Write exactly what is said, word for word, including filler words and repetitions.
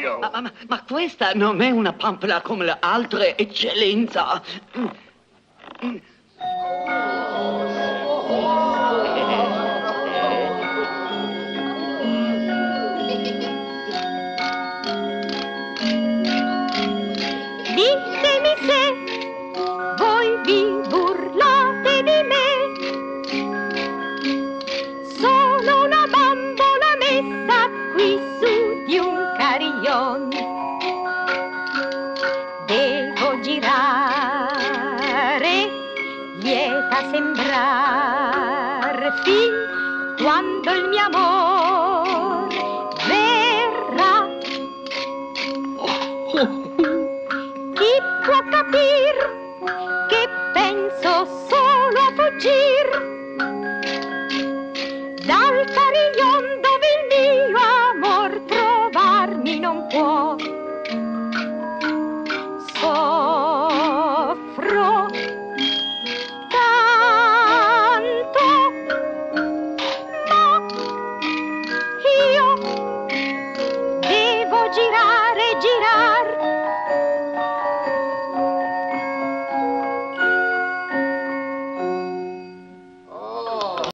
Mario. Ma, ma, ma questa non è una pampola come le altre, eccellenza. Ditemi se voi vi burlate di me. Sono una bambola messa qui su di un carillon.